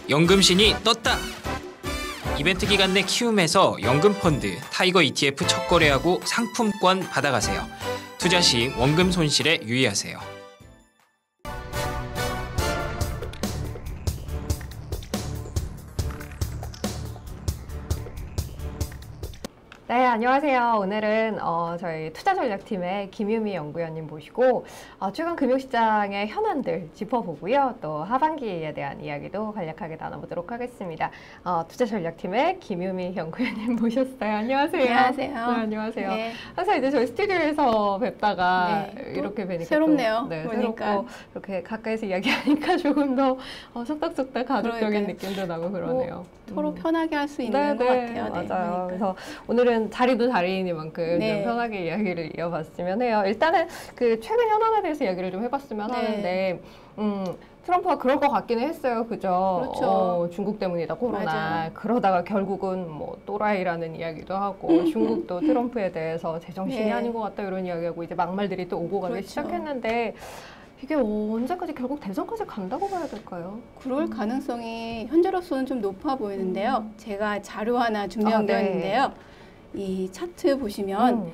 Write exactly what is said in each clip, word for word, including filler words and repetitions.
연금신이 떴다! 이벤트 기간 내 키움에서 연금펀드, 타이거 이티에프 첫 거래하고 상품권 받아가세요. 투자 시 원금 손실에 유의하세요. 네, 안녕하세요. 오늘은 어, 저희 투자전략팀의 김유미 연구위원님 모시고 어, 최근 금융시장의 현안들 짚어보고요. 또 하반기에 대한 이야기도 간략하게 나눠보도록 하겠습니다. 어, 투자전략팀의 김유미 연구위원님 모셨어요. 안녕하세요. 안녕하세요. 네, 안녕하세요. 네. 항상 이제 저희 스튜디오에서 뵙다가 네, 이렇게 뵈니까 새롭네요. 또, 네, 보니까. 새롭고 이렇게 가까이서 이야기하니까 조금 더 어, 속닥속닥 가족적인 그러니까요. 느낌도 나고 그러네요. 뭐, 서로 음. 편하게 할 수 있는 네, 것 네, 같아요. 네, 맞아요. 그러니까. 그래서 오늘은 자리도 자리이니만큼 네. 좀 편하게 이야기를 이어봤으면 해요. 일단은 그 최근 현안에 대해서 이야기를 좀 해봤으면 네. 하는데, 음, 트럼프가 그럴 것 같기는 했어요. 그죠? 그렇죠. 어, 중국 때문이다, 코로나. 맞아요. 그러다가 결국은 뭐 또라이라는 이야기도 하고, 중국도 트럼프에 대해서 제정신이 네. 아닌 것 같다 이런 이야기하고 이제 막말들이 또 오고 가기 그렇죠. 시작했는데, 이게 언제까지 결국 대선까지 간다고 봐야 될까요? 그럴 음. 가능성이 현재로서는 좀 높아 보이는데요. 음. 제가 자료 하나 준비한 아, 게 네. 있는데요. 이 차트 보시면 음.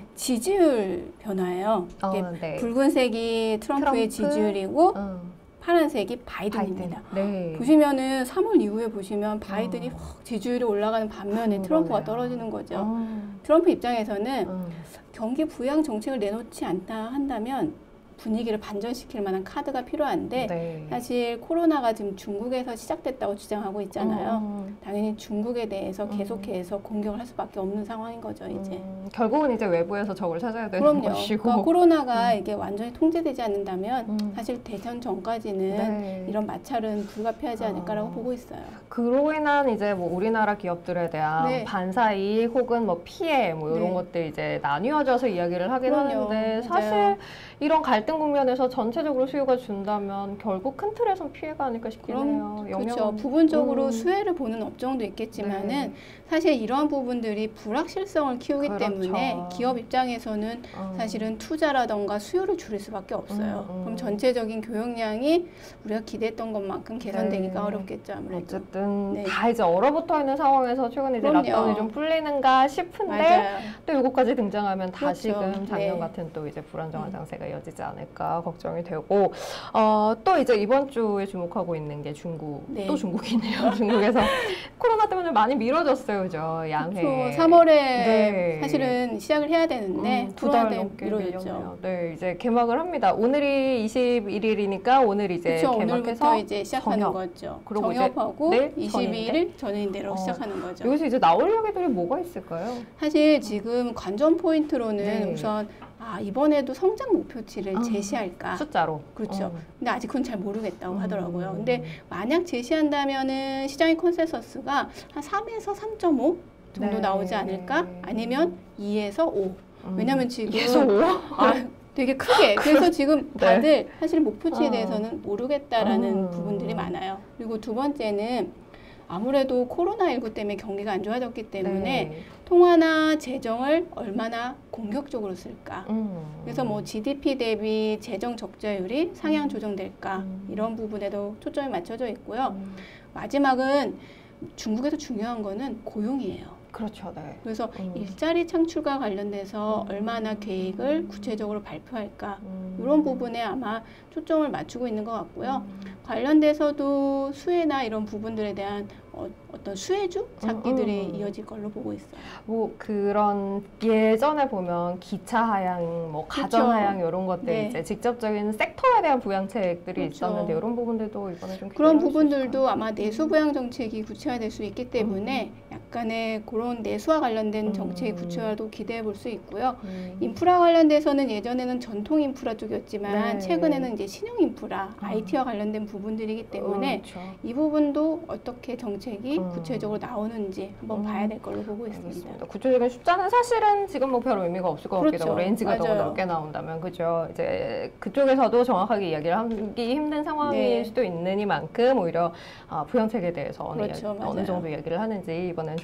지지율 변화예요. 어, 이게 네. 붉은색이 트럼프의 트럼프? 지지율이고 음. 파란색이 바이든입니다. 바이든. 네. 보시면은 삼월 이후에 보시면 바이든이 어. 확 지지율이 올라가는 반면에 그러네요. 트럼프가 떨어지는 거죠. 음. 트럼프 입장에서는 음. 경기 부양 정책을 내놓지 않다 한다면 분위기를 반전시킬 만한 카드가 필요한데 네. 사실 코로나가 지금 중국에서 시작됐다고 주장하고 있잖아요. 음. 당연히 중국에 대해서 음. 계속해서 공격을 할 수밖에 없는 상황인 거죠, 이제. 음. 결국은 이제 외부에서 적을 찾아야 되는 그럼요. 것이고. 그러니까 코로나가 음. 이게 완전히 통제되지 않는다면 음. 사실 대선 전까지는 네. 이런 마찰은 불가피하지 않을까라고 어. 보고 있어요. 그로 인한 이제 뭐 우리나라 기업들에 대한 네. 반사이익 혹은 뭐 피해 뭐 이런 네. 것들 이제 나뉘어져서 이야기를 하긴 그럼요. 하는데 맞아요. 사실 이런 갈등 국면에서 전체적으로 수요가 준다면 결국 큰 틀에선 피해가 아닐까 싶긴 해요. 그럼 그렇죠. 영향은- 부분적으로 음. 수혜를 보는 업종도 있겠지만은 네. 사실 이러한 부분들이 불확실성을 키우기 그렇죠. 때문에 기업 입장에서는 음. 사실은 투자라던가 수요를 줄일 수밖에 없어요. 음, 음. 그럼 전체적인 교역량이 우리가 기대했던 것만큼 개선되기가 네. 어렵겠죠, 아무래도. 어쨌든 네. 다 이제 얼어붙어 있는 상황에서 최근에 이제 그럼요. 락다운이 좀 풀리는가 싶은데 맞아요. 또 요거까지 등장하면 그렇죠. 다시금 작년 네. 같은 또 이제 불안정한 음. 장세가 이어지지 않을까 걱정이 되고 어, 또 이제 이번 주에 주목하고 있는 게 중국 네. 또 중국이네요. 중국에서 코로나 때문에 많이 미뤄졌어요, 그죠? 양해. 그렇죠. 삼월에 네. 사실은 시작을 해야 되는데 음, 두 코로나 달 때문에 넘게 미뤄졌죠. 밀렸네요. 네, 이제 개막을 합니다. 오늘이 이십일 일이니까 오늘 이제 그렇죠. 개막해서 오늘부터 이제 시작하는 정협. 거죠. 그리고 이제 정협하고 내일 이십이 일 전인대로 어, 시작하는 거죠. 여기서 이제 나올 이야기들이 뭐가 있을까요? 사실 지금 관전 포인트로는 네. 우선 아, 이번에도 성장 목표치를 아, 제시할까? 숫자로. 그렇죠. 어. 근데 아직 그건 잘 모르겠다고 음. 하더라고요. 근데 만약 제시한다면은 시장의 컨센서스가 한 삼에서 삼 점 오 정도 네. 나오지 않을까? 아니면 이에서 오. 음. 왜냐면 지금 이에서 오? 아, 되게 크게. 그래서 지금 네. 다들 사실 목표치에 어. 대해서는 모르겠다라는 음. 부분들이 많아요. 그리고 두 번째는 아무래도 코로나십구 때문에 경기가 안 좋아졌기 때문에 네. 통화나 재정을 얼마나 공격적으로 쓸까. 음. 그래서 뭐 지디피 대비 재정 적자율이 상향 조정될까 음. 이런 부분에도 초점이 맞춰져 있고요. 음. 마지막은 중국에서 중요한 거는 고용이에요. 그렇죠, 네. 그래서 음. 일자리 창출과 관련돼서 음. 얼마나 계획을 구체적으로 발표할까 음. 이런 부분에 아마 초점을 맞추고 있는 것 같고요. 음. 관련돼서도 수혜나 이런 부분들에 대한 어, 어떤 수혜주 찾기들이 음, 음. 이어질 걸로 보고 있어요. 뭐 그런 예전에 보면 기차 하향, 뭐 가전 그렇죠. 하향 이런 것들 네. 이제 직접적인 섹터에 대한 부양책들이 그렇죠. 있었는데 이런 부분들도 이번에 좀 그런 기대할 수 부분들도 있을까요? 아마 내수 부양 정책이 구체화될 수 있기 때문에 약간의 그런 내수와 관련된 정책의 음. 구체화도 기대해 볼 수 있고요. 음. 인프라 관련돼서는 예전에는 전통 인프라 쪽이었지만 네. 최근에는 이제 신형 인프라, 아. 아이티와 관련된 부분들이기 때문에 그렇죠. 이 부분도 어떻게 정책이 음. 구체적으로 나오는지 한번 음. 봐야 될 걸로 보고 있습니다. 알겠습니다. 구체적인 숫자는 사실은 지금 뭐 별 의미가 없을 것 같기도 그렇죠. 하고 렌즈가 더 맞아요. 넓게 나온다면 그죠. 이제 그쪽에서도 정확하게 이야기를 하기 힘든 상황일 네. 수도 있는 이만큼 오히려 아, 부양책에 대해서 어느, 그렇죠. 이야기, 어느 맞아요. 정도 이야기를 하는지 이번엔 좀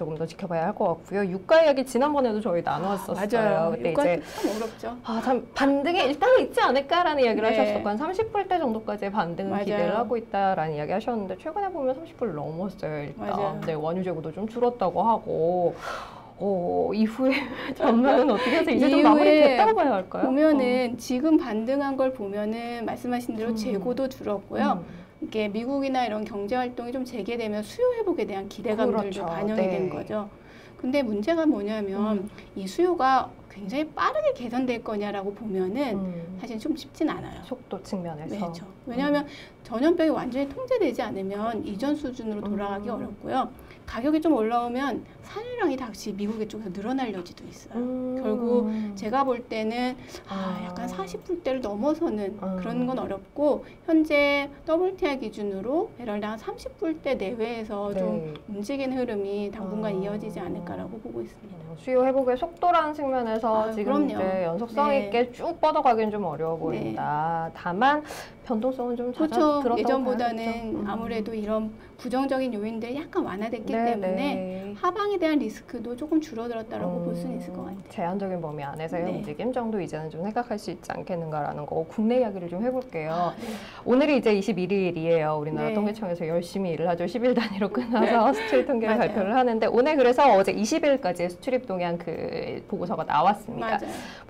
조금 더 지켜봐야 할 것 같고요. 유가 이야기 지난번에도 저희 나누었었어요. 맞아요. 그때 유가 이제 참 어렵죠. 아, 참 반등이 일단은 있지 않을까라는 이야기를 네. 하셨었고 한 삼십 불대 정도까지의 반등을 맞아요. 기대를 하고 있다라는 이야기 하셨는데 최근에 보면 삼십 불 넘었어요. 일단 맞아요. 네, 원유 재고도 좀 줄었다고 하고 어, 이후에 전망은 어떻게 해서 이제 좀 이후에 마무리됐다고 봐야 할까요? 보면은 지금 반등한 걸 보면은 말씀하신 대로 음. 재고도 어. 줄었고요. 음. 이게 미국이나 이런 경제 활동이 좀 재개되면 수요 회복에 대한 기대감들도 그렇죠. 반영이 네. 된 거죠. 근데 문제가 뭐냐면 음. 이 수요가 굉장히 빠르게 개선될 거냐라고 보면은 음. 사실 좀 쉽진 않아요. 속도 측면에서 그렇죠. 왜냐하면 전염병이 완전히 통제되지 않으면 이전 수준으로 돌아가기 음. 어렵고요. 가격이 좀 올라오면 산유량이 다시 미국 쪽에서 늘어날 여지도 있어요. 음. 결국 제가 볼 때는 아, 아. 약간 사십 불대를 넘어서는 음. 그런 건 어렵고 현재 더블유티아이 기준으로 배럴당 삼십 불대 내외에서 좀 네. 움직이는 흐름이 당분간 아. 이어지지 않을까라고 보고 있습니다. 어, 수요 회복의 속도라는 측면에서 아유, 지금 그럼요. 이제 연속성 네. 있게 쭉 뻗어가기는 좀 어려워 보인다. 다만 변동성은 좀 그렇죠. 잦아들었다고 예전보다는 봐야겠죠. 음. 아무래도 이런 부정적인 요인들이 약간 완화됐기 네, 때문에 네. 하방에 대한 리스크도 조금 줄어들었다라고 음, 볼 수는 있을 것 같아요. 제한적인 범위 안에서의 네. 움직임 정도 이제는 좀 생각할 수 있지 않겠는가라는 거고 국내 이야기를 좀 해볼게요. 아, 네. 오늘이 이제 이십일 일이에요. 우리나라 네. 통계청에서 열심히 일을 하죠. 십 일 단위로 끝나서 수출 통계를 맞아요. 발표를 하는데 오늘 그래서 어제 이십 일까지의 수출입 동향 그 보고서가 나왔습니다. 맞아요.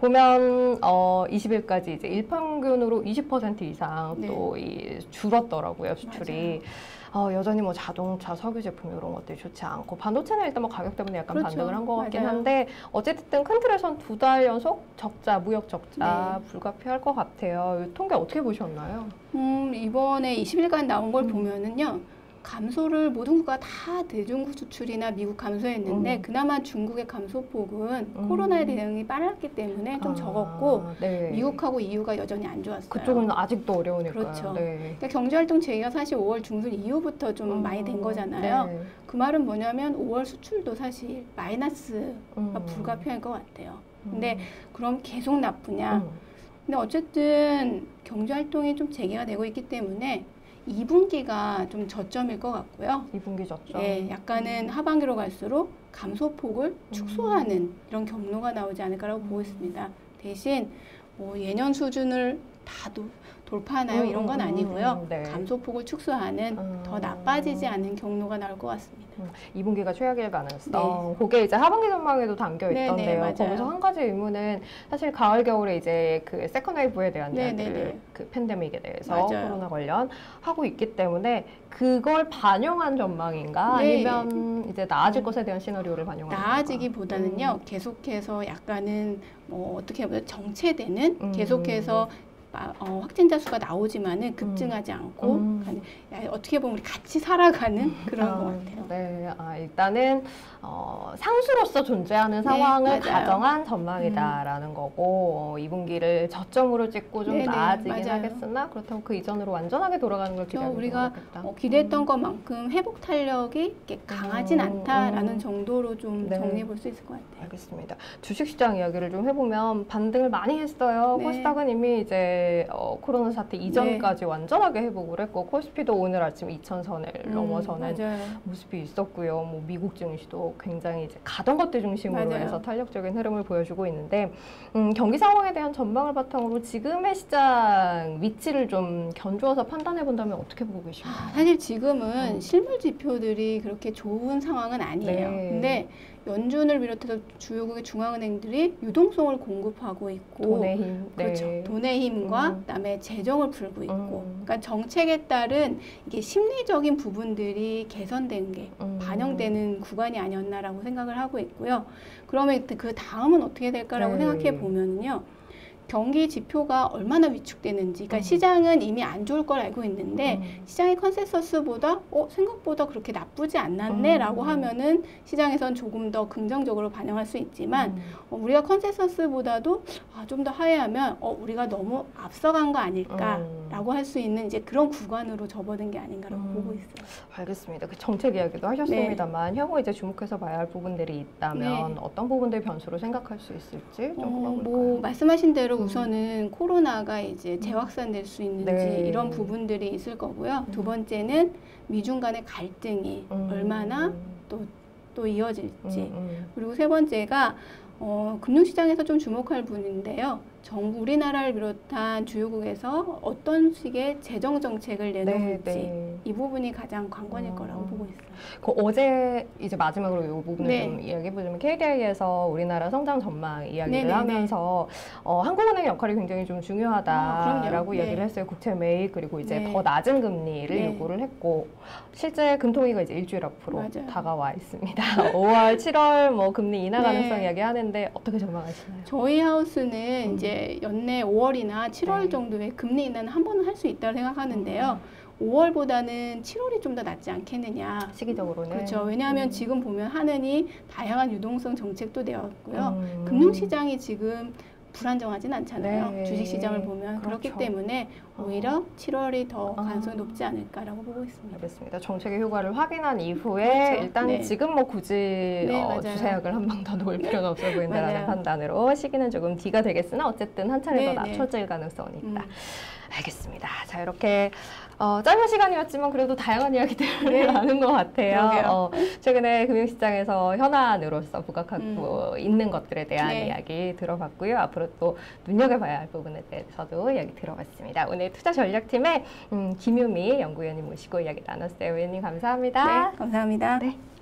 보면 어, 이십 일까지 이제 일평균으로 이십 퍼센트 이상 네. 또 이 줄었더라고요 수출이. 어, 여전히 뭐 자동차, 석유 제품 이런 것들이 좋지 않고 반도체는 일단 뭐 가격 때문에 약간 그렇죠. 반등을 한 것 같긴 맞아요. 한데 어쨌든 큰 틀에선 두 달 연속 적자, 무역 적자 네. 불가피할 것 같아요. 이 통계 어떻게 보셨나요? 음, 이번에 이십 일간 나온 걸 음. 보면은요. 감소를 모든 국가 다 대중국 수출이나 미국 감소했는데 음. 그나마 중국의 감소폭은 음. 코로나에 대응이 빨랐기 때문에 좀 아, 적었고 네. 미국하고 이유가 여전히 안 좋았어요. 그쪽은 아직도 어려우니까요. 그렇죠. 네. 그러니까 경제활동 재개가 사실 오월 중순 이후부터 좀 음, 많이 된 거잖아요. 네. 그 말은 뭐냐면 오월 수출도 사실 마이너스가 음. 불가피할 것 같아요. 음. 근데 그럼 계속 나쁘냐? 음. 근데 어쨌든 경제활동이 좀 재개가 되고 있기 때문에 이 분기가 좀 저점일 것 같고요. 이 분기 저점. 예, 약간은 하반기로 갈수록 감소폭을 축소하는 이런 경로가 나오지 않을까라고 보고 있습니다. 대신 뭐 예년 수준을 다 도, 돌파하나요? 음, 이런 건 음, 아니고요. 음, 네. 감소폭을 축소하는 음. 더 나빠지지 않는 경로가 나올 것 같습니다. 이 분기가 최악일 가능성. 네. 그게 이제 하반기 전망에도 담겨 네, 있던데요. 네, 맞아요. 거기서 한 가지 의문은 사실 가을 겨울에 이제 그 세컨 웨이브에 대한 네, 이야기를 네, 네. 그 팬데믹에 대해서 맞아요. 코로나 관련 하고 있기 때문에 그걸 반영한 전망인가 네. 아니면 이제 나아질 것에 대한 시나리오를 반영한 건가? 나아지기보다는요. 음. 계속해서 약간은 뭐 어떻게 보면 정체되는 음. 계속해서 아, 어, 확진자 수가 나오지만은 급증하지 않고 음. 아니, 야, 어떻게 보면 우리 같이 살아가는 그런 아, 것 같아요. 네, 아, 일단은 어, 상수로서 존재하는 상황을 네, 맞아요. 가정한 전망이다라는 거고 어, 이 분기를 저점으로 찍고 좀 네, 네, 나아지긴 맞아요. 하겠으나 그렇다고 그 이전으로 완전하게 돌아가는 걸 저 기대하는 우리가 어렵겠다. 어, 기대했던 것만큼 회복 탄력이 이렇게 강하진 음, 않다라는 음. 정도로 좀 네. 정리해 볼 수 있을 것 같아요. 알겠습니다. 주식시장 이야기를 좀 해보면 반등을 많이 했어요. 네. 코스닥은 이미 이제 어, 코로나 사태 이전까지 완전하게 회복을 했고 코스피도 오늘 아침 이천 선을 음, 넘어서는 맞아요. 모습이 있었고요. 뭐 미국 증시도 굉장히 이제 가던 것들 중심으로 맞아요. 해서 탄력적인 흐름을 보여주고 있는데 음, 경기 상황에 대한 전망을 바탕으로 지금의 시장 위치를 좀 견주어서 판단해 본다면 어떻게 보고 계십니까? 사실 지금은 음. 실물 지표들이 그렇게 좋은 상황은 아니에요. 네. 근데 연준을 비롯해서 주요국의 중앙은행들이 유동성을 공급하고 있고 돈의 힘, 그렇죠. 네. 돈의 힘과 음. 그다음에 재정을 풀고 있고 음. 그러니까 정책에 따른 이게 심리적인 부분들이 개선된 게 음. 반영되는 구간이 아니었나라고 생각을 하고 있고요. 그러면 그 다음은 어떻게 될까라고 네. 생각해 보면은요. 경기 지표가 얼마나 위축되는지, 그러니까 음. 시장은 이미 안 좋을 걸 알고 있는데 음. 시장의 컨센서스보다 어 생각보다 그렇게 나쁘지 않았네라고 음. 하면은 시장에선 조금 더 긍정적으로 반영할 수 있지만 음. 어, 우리가 컨센서스보다도 아, 좀 더 하회하면 어, 우리가 너무 앞서간 거 아닐까라고 할 수 있는 이제 그런 구간으로 접어든 게 아닌가라고 음. 보고 있어요. 알겠습니다. 그 정책 이야기도 하셨습니다만 향후 이제 주목해서 봐야 할 부분들이 있다면 네. 어떤 부분들 변수로 생각할 수 있을지 좀 어, 꼽아볼까요? 뭐 말씀하신 대로 음. 우선은 코로나가 이제 재확산될 수 있는지 네. 이런 부분들이 있을 거고요. 음. 두 번째는 미중 간의 갈등이 음. 얼마나 또 또 이어질지. 음, 음. 그리고 세 번째가 어, 금융시장에서 좀 주목할 부분인데요. 정부 우리나라를 비롯한 주요국에서 어떤 식의 재정 정책을 내놓을지 네, 네. 이 부분이 가장 관건일 음. 거라고 보고 있어요. 그 어제 이제 마지막으로 이 부분을 네. 좀 이야기해보자면 케이디아이에서 우리나라 성장 전망 이야기를 네네네. 하면서 어, 한국은행의 역할이 굉장히 좀 아, 중요하다라고 그럼요. 이야기를 네. 했어요. 국채 매입 그리고 이제 네. 더 낮은 금리를 네. 요구를 했고 실제 금통위가 이제 일주일 앞으로 맞아요. 다가와 있습니다. 오월, 칠월 뭐 금리 인하 가능성 네. 이야기하는데 어떻게 전망하시나요? 저희 하우스는 음. 이제 연내 오월이나 칠월 네. 정도에 금리 인하는 한 번은 할 수 있다고 생각하는데요. 오월보다는 칠월이 좀 더 낫지 않겠느냐. 시기적으로는 그렇죠. 왜냐하면 음. 지금 보면 하느니 다양한 유동성 정책도 되었고요. 음. 금융시장이 지금 불안정하진 않잖아요. 네. 주식시장을 보면 그렇기 그렇죠. 때문에 오히려 칠월이 더 아. 가능성이 높지 않을까라고 보고 있습니다. 알겠습니다. 정책의 효과를 확인한 이후에 그렇죠. 일단 네. 지금 뭐 굳이 네, 어, 맞아요. 주세약을 한 방 더 놓을 필요는 없어 보인다라는 맞아요. 판단으로 시기는 조금 뒤가 되겠으나 어쨌든 한 차례 네, 더 네. 낮춰질 가능성이 음. 있다. 알겠습니다. 자 이렇게 어, 짧은 시간이었지만 그래도 다양한 이야기들을 네. 나눈 것 같아요. 그러게요. 어, 최근에 금융시장에서 현안으로서 부각하고 있는 것들에 대한 네. 이야기 들어봤고요. 앞으로 또 눈여겨봐야 할 부분에 대해서도 이야기 들어봤습니다. 오늘 투자전략팀의 음, 김유미 연구위원님 모시고 이야기 나눴어요. 위원님 감사합니다. 네, 감사합니다. 네.